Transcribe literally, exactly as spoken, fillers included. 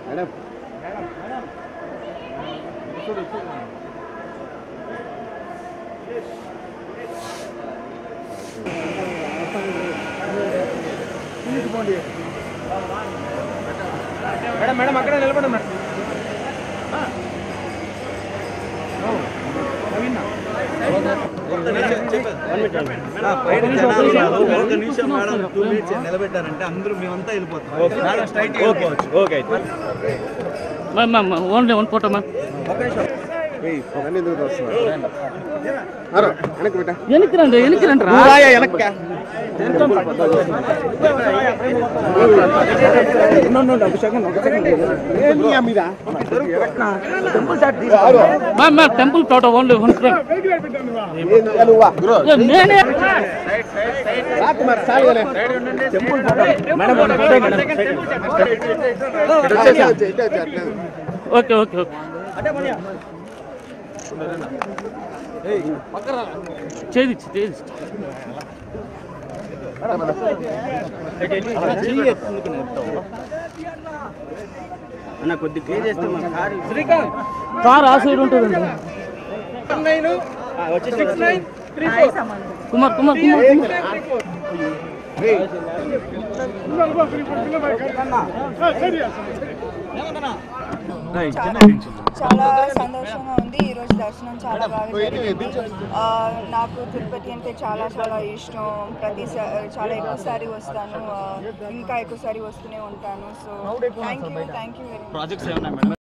Madam madam madam అక్కడ నిలబడండి madam. నిలబెట్టారంటే అందరూ మేమంతా వెళ్ళిపోతాం. Only one photo ma'am. వెనక్కి రండి వెనక్కి రండి రా వెనక్క temple photo only one frame. నేనే ఓకే ఓకే ఓకే చేది చేది అన్న కొద్ది క్లియర్ చేస్తే కార్ ఆ సైడ్ ఉంటుందండి. కుమార్ కుమార్ కుమార్ చాలా సంతోషంగా ఉంది. ఈరోజు దర్శనం చాలా బాగా జరిగింది. నాకు తిరుపతి అంటే చాలా చాలా ఇష్టం. ప్రతిసారి చాలా ఎక్కువసారి వస్తాను, ఇంకా ఎక్కువసారి వస్తూనే ఉంటాను. So thank you thank you very much.